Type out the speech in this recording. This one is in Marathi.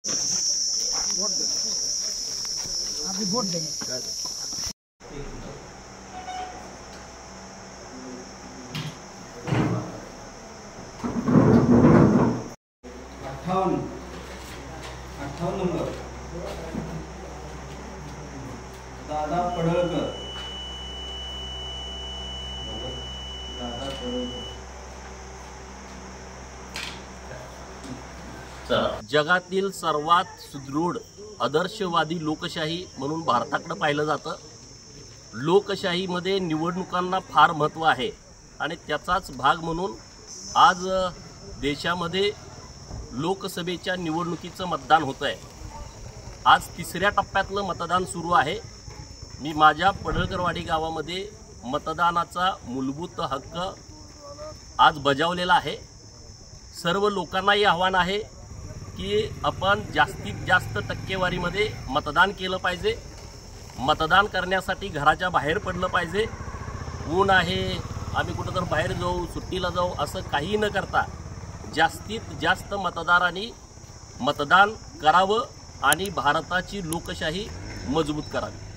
अभी वोट देंगे। 58 नंबर दादा पडळकर। जगातील सर्वात सुदृढ आदर्शवादी लोकशाही म्हणून भारताकडे पाहिलं जातं। लोकशाहीमध्ये निवडणुकांना फार महत्त्व आहे आणि त्याचाच भाग म्हणून आज देशामध्ये लोकसभेच्या निवडणुकीचं मतदान होतं आहे। आज तिसऱ्या टप्प्यातलं मतदान सुरू आहे। मी माझ्या पडळकरवाडी गावामध्ये मतदानाचा मूलभूत हक्क आज बजावलेला आहे। सर्व लोकांनाही आव्हान आहे की आपण जास्तीत जास्त टक्केवारीमध्ये मतदान केलं पाहिजे। मतदान करण्यासाठी घराच्या बाहेर पडलं पाहिजे। ऊन आहे, आम्ही कुठं तर बाहेर जाऊ, सुट्टीला जाऊ असं काही न करता जास्तीत जास्त मतदारांनी मतदान करावं आणि भारताची लोकशाही मजबूत करावी।